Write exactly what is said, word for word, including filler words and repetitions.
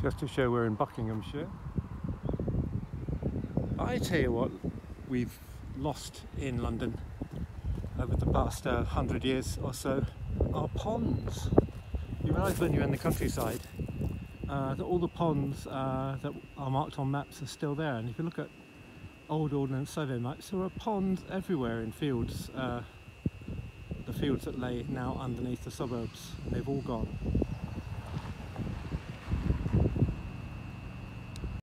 just to show we're in Buckinghamshire. I tell you what we've lost in London over the past uh, hundred years or so are ponds. You realise when you're in the countryside uh, that all the ponds uh, that are marked on maps are still there, and if you look at old ordnance survey maps, there are ponds everywhere in fields, uh, the fields that lay now underneath the suburbs, and they've all gone.